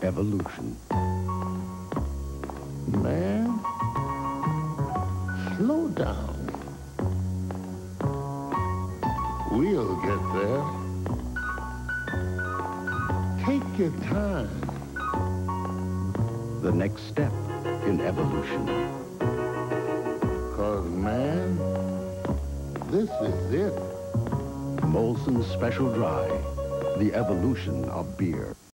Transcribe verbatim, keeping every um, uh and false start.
evolution. Man, slow down. We'll get there. Take your time. The next step in evolution. 'Cause, man, this is it. Molson Special Dry, the evolution of beer.